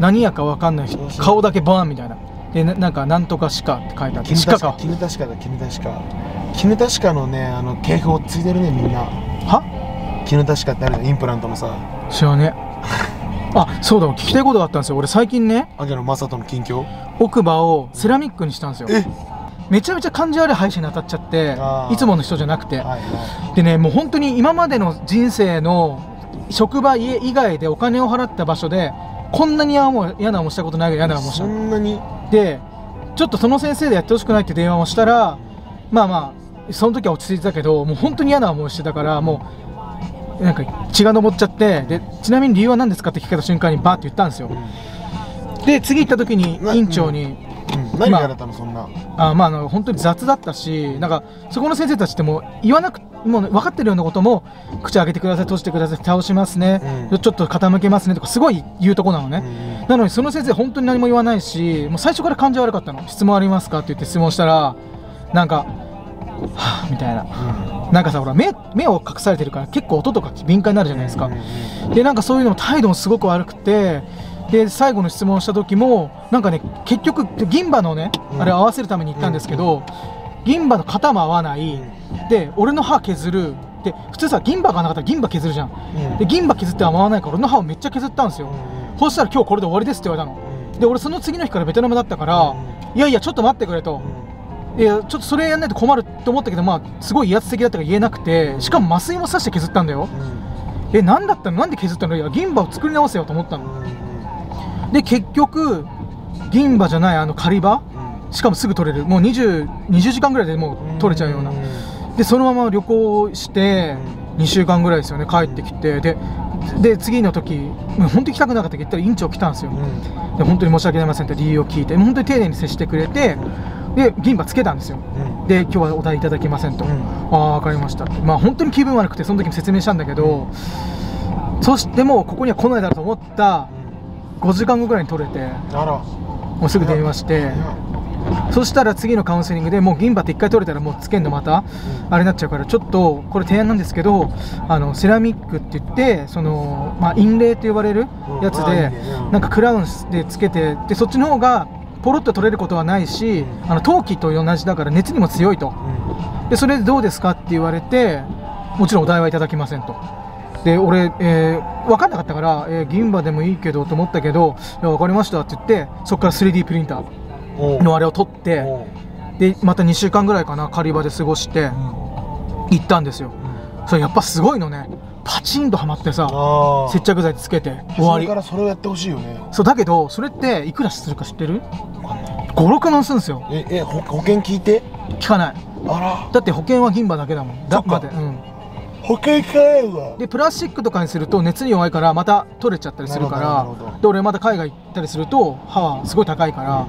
何やか分かんないし、顔だけバーンみたいな。でなんかなんとか鹿って書いてあって、鹿か。 絹田鹿だ、絹田鹿。絹田鹿のね、系譜をついてるね、みんな。 は？ 絹田鹿ってあるインプラントのさ。 知らねえ。あ、そうだ、聞きたいことがあったんですよ。俺最近ね、 秋野正人の近況、 奥歯をセラミックにしたんですよ。めちゃめちゃ感じ悪い歯医者に当たっちゃって、いつもの人じゃなくて、でね、もう本当に今までの人生の職場、家以外でお金を払った場所でこんなに嫌な思いしたことないぐらい嫌な思いした。 そんなに？ でちょっとその先生でやってほしくないって電話をしたら、まあその時は落ち着いてたけど、もう本当に嫌な思いしてたから、もうなんか血が上っちゃって、でちなみに理由は何ですかって聞かれた瞬間にバーって言ったんですよ。で次行った時に院長に、 何がだったの、そんな。 本当に雑だったし、なんかそこの先生たちってもう言わなく、もう分かってるようなことも、口開けてください、閉じてください、倒しますね、ちょっと傾けますねとかすごい言うとこなのね。なのにその先生本当に何も言わないし、もう最初から感じ悪かったの。質問ありますかって言って質問したら、なんかはぁみたいな、なんかさ、ほら目を隠されてるから結構音とか敏感になるじゃないですか。でなんかそういうのも態度もすごく悪くて、で最後の質問をした時もなんかね、結局銀歯のね、あれ合わせるために行ったんですけど、銀歯の型も合わない、で俺の歯削る、で普通さ銀歯がなかったら銀歯削るじゃん、で銀歯削って合わないから俺の歯をめっちゃ削ったんですよ。そしたら今日これで終わりですって言われたの。で俺その次の日からベトナムだったから、いやいやちょっと待ってくれと、いやちょっとそれやんないと困ると思ったけど、すごい威圧的だったから言えなくて、しかも麻酔も刺して削ったんだよ。何だったの、なんで削ったの、いや銀歯を作り直せよと思ったの。で結局銀歯じゃない仮歯、しかもすぐ取れる、もう20時間ぐらいでもう取れちゃうような。でそのまま旅行して2週間ぐらいですよね、帰ってきて、で次の時もう本当に来たくなかったけど言ったら院長来たんですよ。で本当に申し訳ありませんって理由を聞いて、本当に丁寧に接してくれて、で銀歯つけたんですよ。で今日はお代いただけませんと、ああ分かりましたって、本当に気分悪くてその時も説明したんだけど、そしてもうここには来ないだろうと思った5時間後ぐらいに取れて、もうすぐ電話して、そしたら次のカウンセリングでもう銀歯って1回取れたらもうつけんのまたあれになっちゃうから、ちょっとこれ提案なんですけど、セラミックって言ってその、陰霊と呼ばれるやつで、なんかクラウンでつけて、でそっちの方がポロッと取れることはないし、陶器と同じだから熱にも強いと、でそれでどうですかって言われて、もちろんお代はいただきませんと。で俺、分かんなかったから、銀歯でもいいけどと思ったけど、いや分かりましたって言って、そこから 3D プリンターのあれを取って、でまた2週間ぐらいかな、仮歯で過ごして行ったんですよ。それやっぱすごいのね、パチンとはまってさ、接着剤つけて終わり。 それからそれをやってほしいよね。 そうだけど、それっていくらするか知ってる？5、6万するんですよ。 保険聞いて？ 聞かない。だって保険は銀歯だけだもん。保険かよ。でプラスチックとかにすると熱に弱いからまた取れちゃったりするから、で俺また海外行ったりすると歯はすごい高いから、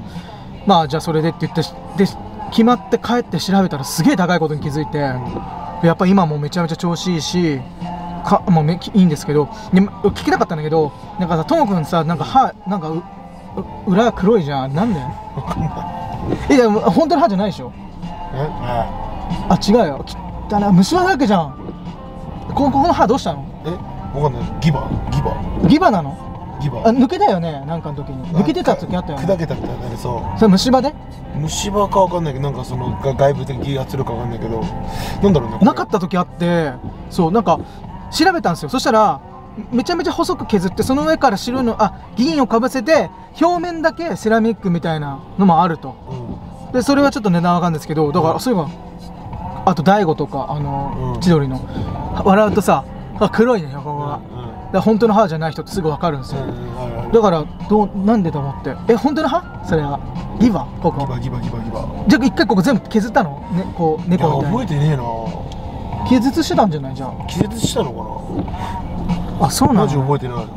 じゃあそれでって言って、で決まって帰って調べたらすげえ高いことに気づいて、やっぱ今もめちゃめちゃ調子いいしもういいんですけど、聞きたかったんだけど、なんかさ、ともくんさ、なんか歯なんか裏が黒いじゃん、なんで？いや本当の歯じゃないでしょ？あ違うよ、汚い虫歯だらけじゃん。ここの歯どうしたの？ わかんない。ギバなの？ギバ抜けたよね、なんかの時に抜けてた時あったよね。 砕けたってなりそう。 それ虫歯で？ 虫歯かわかんないけど、なんかその外部的圧力かわかんないけど、なんだろうね。 なかった時あって、そうなんか調べたんですよ。そしたらめちゃめちゃ細く削って、その上から白いの銀をかぶせて表面だけセラミックみたいなのもあると。でそれはちょっと値段わかんないですけど、だからそういえばあと大悟とか千鳥の笑うとさ、黒いね、横が。だ本当の歯じゃない人ってすぐ分かるんですよ。だからなんでと思って、本当の歯？それはギバ？ここギバ。 じゃあ一回ここ全部削ったの？ね、こう猫みたいに。 覚えてねえな。 気絶してたんじゃない？じゃあ気絶したのかな。 そうなの？ マジ覚えてない。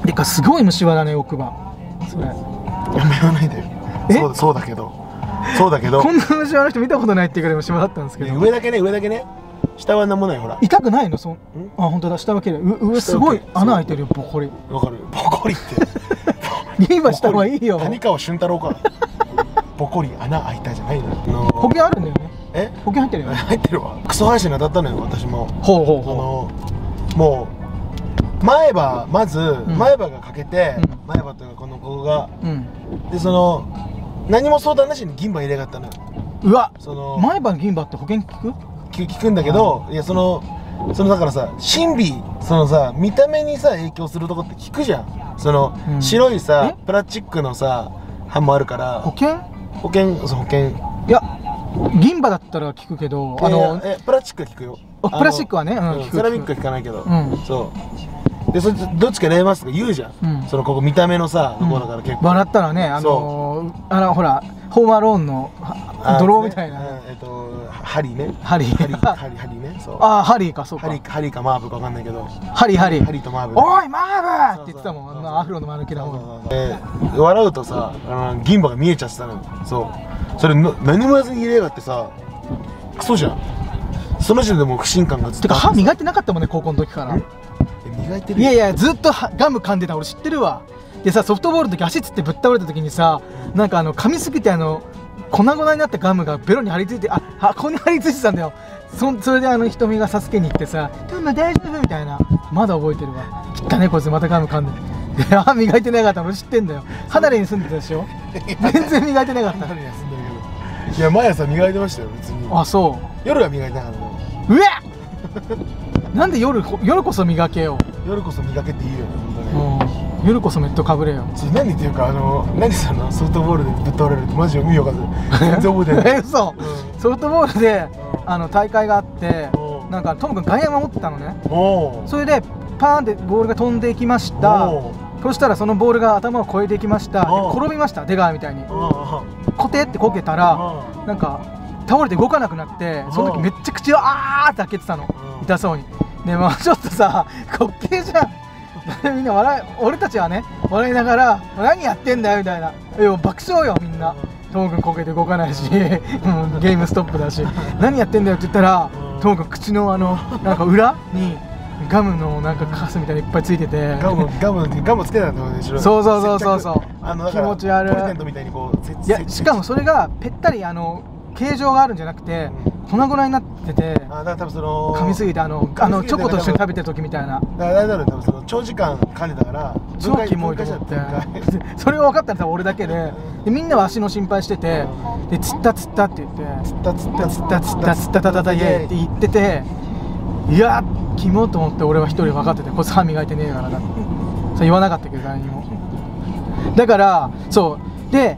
でかすごい虫歯だね、奥歯。それやめ言わないでよ。そうだけどこんな虫歯の人見たことないっていうぐらい虫歯だったんですけど、 上だけね。下はなんもない。ほら痛くないの？本当だ、下は綺麗。上すごい穴開いてるよ、ボコリ。 わかる？ボコリって銀歯した方がいいよ。 谷川俊太郎か。ボコリ穴開いたじゃないの。 保険あるんだよね。保険入ってるよね。 入ってるわ。クソ歯医者に当たったのよ、私も。 も前歯まず、 ん前歯が欠けて、 うん前歯というかこのが、 うんでその何も相談なしに銀歯入れがったのよ。 うわその前歯の銀歯って保険効く？ 聞くんだけど、いやそのだからさ、神秘、そのさ見た目にさ影響するとこって聞くじゃん。その、 うん白いさえプラスチックのさ歯もあるから保険？ そう保険いや銀歯だったら効くけどプラスチックは効くよ。 プラスチックはね、効くセラミックは効かないけど、 うんそうでそれどっちか選べますとか言うじゃん、 うんそのここ見た目のさところだから結構、 笑ったらねほらホームアローンの泥みたいなハリーねハリハリーねそうハリーかそうかハリーかマーブか分かんないけどハリーとマーブおいマーブって言ってたもんそうそうそうアフロの丸けな方笑うとさ銀歯が見えちゃってたのよ。そうそれ何も言わずに入れやがってさクソじゃん。その時点でもう不信感がずっとてか歯磨いてなかったもんね高校の時から磨いてるいやいやずっとガム噛んでた俺知ってるわ。でさソフトボールの時足つってぶっ倒れた時にさなんか噛みすぎて粉々になったガムがベロに張り付いてここに張り付いてたんだよ。それで瞳が助けに行ってさ「トム大丈夫?」みたいなまだ覚えてるわ。汚ねこいつまたガム噛んでで歯磨いてなかったの俺知ってんだよ。離れに住んでたでしょ全然磨いてなかった離れに住んでるけどいや毎朝磨いてましたよ別に。 あそ夜は磨いてなかったの。 うえなんで夜こそ磨けよ。 夜こそ磨けって言うよね本当に。 夜こそメットかぶれよ。 何っていうか何そのソフトボールでぶっ倒れるってマジで意味わかんない全然覚えてない嘘、ソフトボールで大会があってなんかトム君外野守ってたのね。それでパーンってボールが飛んでいきました。そしたらそのボールが頭を越えていきました。で転びました出川みたいにコテってこけたらなんか倒れて動かなくなってその時めっちゃ口をあーって開けてたの痛そうに。でまあちょっとさ滑稽じゃんみんな俺たちはね笑いながら「何やってんだよ」みたいな爆笑よみんな。トモ君こけて動かないしゲームストップだし何やってんだよって言ったらトモ君口のなんか裏にガムのなんかカスみたいにいっぱいついててガムつけたんだよね。 そう気持ち悪い。 ポリテントみたいにこういやしかもそれがぺったり形状があるんじゃなくて粉々になっててだから多分その噛みすぎてチョコと一緒に食べてる時みたいな。 だから多分その長時間噛んでたから超キモいと思ってそれが分かったの多分俺だけでみんなは足の心配しててでつったつったって言ってつったつったつったつったつったたたたイエーって言ってていやキモと思って俺は一人分かっててこいつ歯磨いてねえからだってそう言わなかったけど誰にも。だからそうで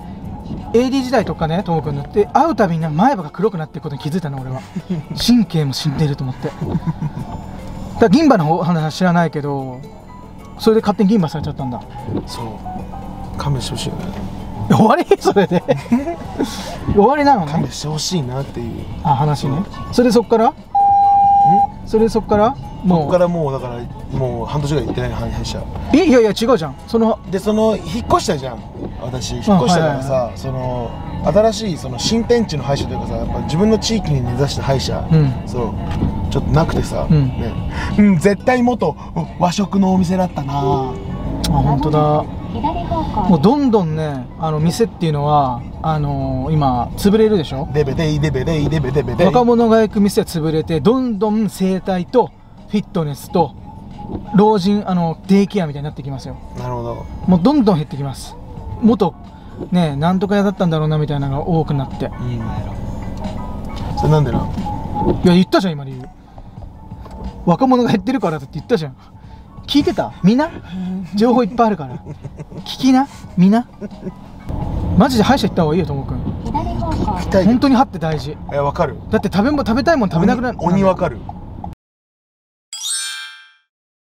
AD 時代とかねトモ君のって会うたびに前歯が黒くなっていくことに気づいたの俺は神経も死んでると思ってだから銀歯の話は知らないけどそれで勝手に銀歯されちゃったんだ。 そう勘弁してほしいよね。 終わりそれで終わりなのね。 勘弁してほしいなっていう話ね。それでそっからそこからもうだからもう半年ぐらい行ってない歯医者。 いや違うじゃん。その引っ越したじゃん私。引っ越したからさ新しい新天地の歯医者というかさやっぱ自分の地域に根ざした歯医者、そうちょっとなくてさ、絶対元和食のお店だったな。 本当だ。もうどんどんね店っていうのは今潰れるでしょ。 デベデイデベデイデベデベデイ若者が行く店は潰れてどんどん整体とフィットネスと老人デイケアみたいになってきますよ。 なるほど。 もうどんどん減ってきます。元ねなんとか屋だったんだろうなみたいなのが多くなって、 それなんでな。 いや言ったじゃん今理由。若者が減ってるからだって言ったじゃん。聞いてたみんな情報いっぱいあるから聞きなみんなマジで歯医者行った方がいいよともくん。本当に歯って大事。 わかる。 だって食べたいもん食べなくなる。 鬼わかる。